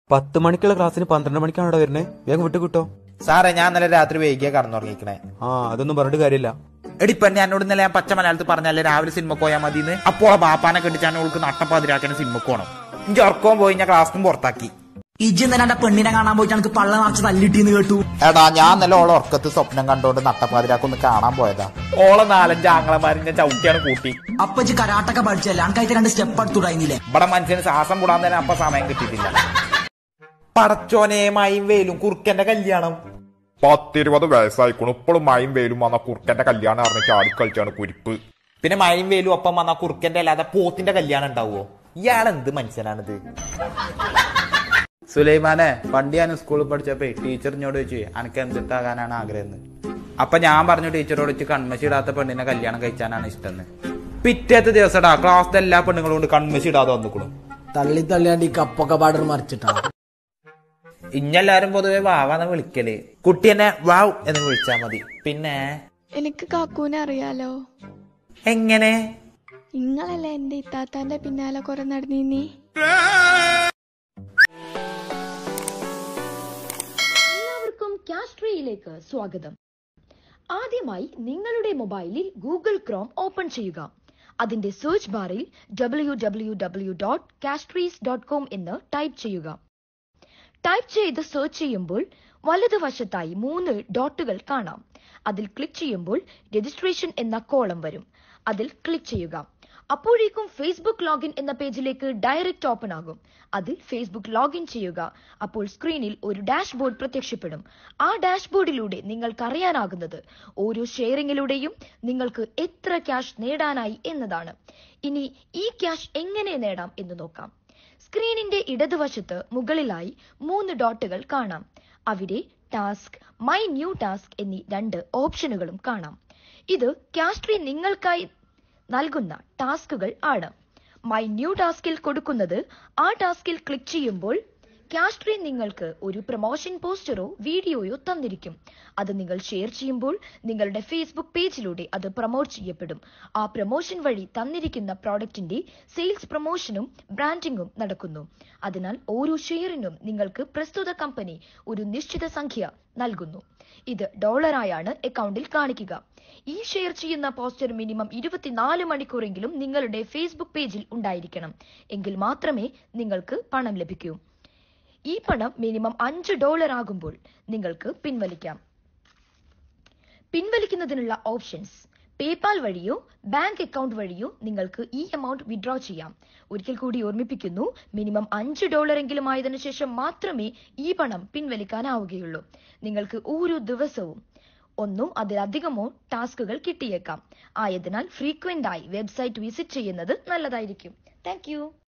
10 മണിക്കുള്ള ക്ലാസ്സിന് 12 മണിക്കാണ് അവിടെ വരുന്നത്. വേഗം വിട്ടു കിട്ടോ. സാറേ ഞാൻ ഇന്നലെ രാത്രി വൈകിയാ കടന്നുറങ്ങിക്കണേ. അതൊന്നും പറഞ്ഞിട്ട് കാര്യമില്ല. എടിപ്പന്നെ എന്നോട് ഇന്നലെ ഞാൻ പച്ച മലയാളത്തിൽ പറഞ്ഞല്ലേ രാവിലെ സിനിമക്ക് പോയാൽ മതിന്ന്. അപ്പോൾ ബാപ്പാനെ കെട്ടിച്ചാണ് ഓൾക്ക് നട്ടപ്പാതിരാക്കാൻ സിനിമക്ക് പോകണം. ഇഞ്ചി ഉറക്കവും പോയി ഞാൻ ക്ലാസ്സിനും പുറത്താക്കി. ഇജ്ജ് തന്നെ പെണ്ണിനെ കാണാൻ പോയിട്ട് എനിക്ക് പള്ള നിറച്ച് തല്ലിട്ടീന്ന് കേട്ടു. എടാ ഞാൻ നല്ല ഓളെ ഉറക്കത്ത് സ്വപ്നം കണ്ടോണ്ട് നട്ടപ്പാതിരാക്കൊന്ന് കാണാൻ പോയതാ. ഓളെ 4-5 ആങ്ങളമാരും ഞാൻ ചവിട്ടിയാണ് കൂട്ടി. അപ്പൊ ഇജ്ജ് കരാട്ടൊക്കെ പഠിച്ചല്ലേ, അനക്കായിട്ട് 2 സ്റ്റെപ്പ് എടുത്തുടായിരുന്നില്ലേ? ഇവിടെ മനുഷ്യന് ശ്വാസം കൂടാൻ തന്നെ അപ്പൊ സമയം കിട്ടിയിട്ടില്ല. പടച്ചോനെ മയും വെയിലും കുറുക്കന്റെ കല്യാണം. 10-20 വയസ്സായിക്കണു ഇപ്പോഴും മയും വെയിലും വന്ന കുറുക്കന്റെ കല്യാണം അറിഞ്ഞ ചാടിക്കളിച്ചാണ് കുരിപ്പ്. പിന്നെ മയും വെയിലും ഒപ്പം വന്ന കുറുക്കന്റെ അല്ലാതെ പോത്തിന്റെ കല്യാണം ഉണ്ടാവുമോ? ഇയാളെന്ത് മനുഷ്യനാണിത്? സുലൈമാനെ പണ്ട് ഞാൻ സ്കൂളിൽ പഠിച്ചപ്പോ ടീച്ചറിനോട് ചോദിച്ചു അനക്ക് എന്തിട്ടാകാനാണ് ആഗ്രഹം. അപ്പൊ ഞാൻ പറഞ്ഞു ടീച്ചറോട് വെച്ച് കൺമശി ഇടാത്ത പെണ്ണിനെ കല്യാണം കഴിച്ചാനാണ് ഇഷ്ടം. പിറ്റേത്തെ ദിവസടാ ക്ലാസ്സിലെ എല്ലാ പെണ്ണുങ്ങളും കൊണ്ട് കൺമശി ഇടാതെ വന്നിക്കണു. തള്ളി തള്ളിയാണ്ട് ഈ കപ്പൊക്കെ പാടർ മറിച്ചിട്ടാ. ഇഞ്ഞെല്ലാരും പൊതുവെ വാവാന്ന് വിളിക്കല്. കുട്ടി എന്നെ വാവ് എന്ന് വിളിച്ചാ മതി. പിന്നെ എനിക്ക് കാക്കൂനെ അറിയാലോ. എങ്ങനെ? നിങ്ങളല്ലേ എന്റെ ഇത്താത്താന്റെ പിന്നാലെ കുറെ നടന്നീ. എല്ലാവർക്കും കാസ്ട്രിയിലേക്ക് സ്വാഗതം. ആദ്യമായി നിങ്ങളുടെ മൊബൈലിൽ ഗൂഗിൾ ക്രോം ഓപ്പൺ ചെയ്യുക. അതിന്റെ സെർച്ച് ബാറിൽ www.castries.com എന്ന് ടൈപ്പ് ചെയ്യുക. ടൈപ്പ് ചെയ്ത് സെർച്ച് ചെയ്യുമ്പോൾ വലതുവശത്തായി 3 ഡോട്ടുകൾ കാണാം. അതിൽ ക്ലിക്ക് ചെയ്യുമ്പോൾ രജിസ്ട്രേഷൻ എന്ന കോളം വരും. അതിൽ ക്ലിക്ക് ചെയ്യുക. അപ്പോഴേക്കും ഫേസ്ബുക്ക് ലോഗിൻ എന്ന പേജിലേക്ക് ഡയറക്റ്റ് ഓപ്പൺ ആകും. അതിൽ ഫേസ്ബുക്ക് ലോഗിൻ ചെയ്യുക. അപ്പോൾ സ്ക്രീനിൽ ഒരു ഡാഷ്ബോർഡ് പ്രത്യക്ഷപ്പെടും. ആ ഡാഷ്ബോർഡിലൂടെ നിങ്ങൾക്ക് അറിയാനാകുന്നത് ഓരോ ഷെയറിങ്ങിലൂടെയും നിങ്ങൾക്ക് എത്ര ക്യാഷ് നേടാനായി എന്നതാണ്. ഇനി ഈ ക്യാഷ് എങ്ങനെ നേടാം എന്ന് നോക്കാം. സ്ക്രീനിന്റെ ഇടതുവശത്ത് മുകളിലായി 3 ഡോട്ടുകൾ കാണാം. അവിടെ ടാസ്ക്, മൈ ന്യൂ ടാസ്ക് എന്നീ 2 ഓപ്ഷനുകളും കാണാം. ഇത് കാസ്ട്രി നിങ്ങൾക്കായി നൽകുന്ന ടാസ്കുകൾ ആണ്. മൈ ന്യൂ ടാസ്കിൽ കൊടുക്കുന്നത് ആ ടാസ്കിൽ ക്ലിക്ക് ചെയ്യുമ്പോൾ കാസ്ട്രി നിങ്ങൾക്ക് ഒരു പ്രൊമോഷൻ പോസ്റ്ററോ വീഡിയോയോ തന്നിരിക്കും. അത് നിങ്ങൾ ഷെയർ ചെയ്യുമ്പോൾ നിങ്ങളുടെ ഫേസ്ബുക്ക് പേജിലൂടെ അത് പ്രൊമോട്ട് ചെയ്യപ്പെടും. ആ പ്രൊമോഷൻ വഴി തന്നിരിക്കുന്ന പ്രോഡക്റ്റിന്റെ സെയിൽസ് പ്രൊമോഷനും ബ്രാൻഡിംഗും നടക്കുന്നു. അതിനാൽ ഓരോ ഷെയറിനും നിങ്ങൾക്ക് പ്രസ്തുത കമ്പനി ഒരു നിശ്ചിത സംഖ്യ നൽകുന്നു. ഇത് ഡോളറായാണ് അക്കൗണ്ടിൽ കാണിക്കുക. ഈ ഷെയർ ചെയ്യുന്ന പോസ്റ്റർ മിനിമം 24 മണിക്കൂറെങ്കിലും നിങ്ങളുടെ ഫേസ്ബുക്ക് പേജിൽ ഉണ്ടായിരിക്കണം. എങ്കിൽ മാത്രമേ നിങ്ങൾക്ക് പണം ലഭിക്കൂ. ഈ പണം മിനിമം $5 ആകുമ്പോൾ നിങ്ങൾക്ക് പിൻവലിക്കാം. പിൻവലിക്കുന്നതിനുള്ള ഓപ്ഷൻസ് പേപാൽ വഴിയോ ബാങ്ക് അക്കൗണ്ട് വഴിയോ നിങ്ങൾക്ക് ഈ എമൗണ്ട് വിഡ്രോ ചെയ്യാം. ഒരിക്കൽ കൂടി ഓർമ്മിപ്പിക്കുന്നു, മിനിമം $5 എങ്കിലും ആയതിനു ശേഷം മാത്രമേ ഈ പണം പിൻവലിക്കാനാവുകയുള്ളൂ. നിങ്ങൾക്ക് ഓരോ ദിവസവും 1 അതിലധികമോ ടാസ്കുകൾ കിട്ടിയേക്കാം. ആയതിനാൽ ഫ്രീക്വന്റ് ആയി വെബ്സൈറ്റ് വിസിറ്റ് ചെയ്യുന്നത് നല്ലതായിരിക്കും. Thank U.